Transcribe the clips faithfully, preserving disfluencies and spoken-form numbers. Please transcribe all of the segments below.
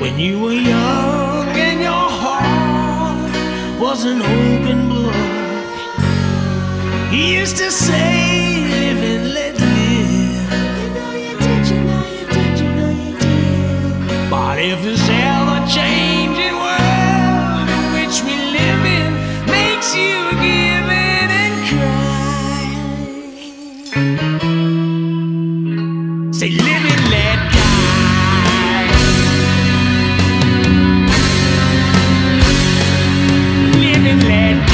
when you were young and your heart was an open book. He used to say, live and let live. You know you did, you know you did, you know you did. But if this ever-changing world in which we live in makes you give in and cry, say live and let die. Live and let die.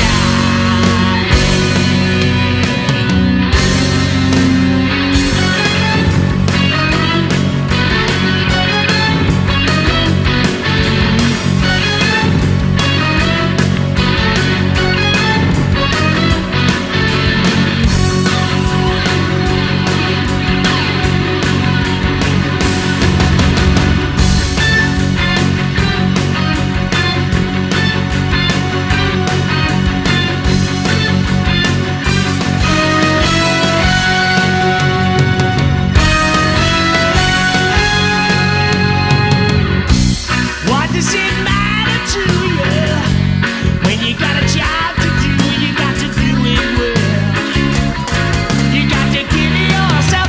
Does it matter to you when you got a job to do? You got to do it well. You got to give yourself a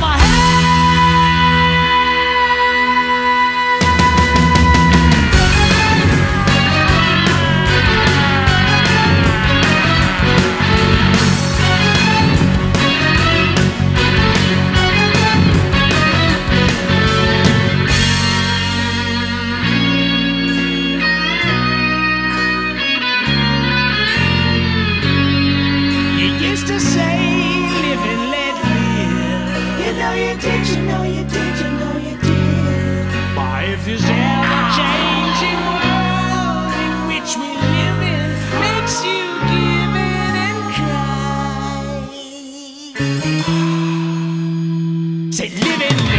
to say, live and let live. You know you did, you know you did, you know you did. But if this ever-changing world in which we live in makes you give in and cry, say live and live.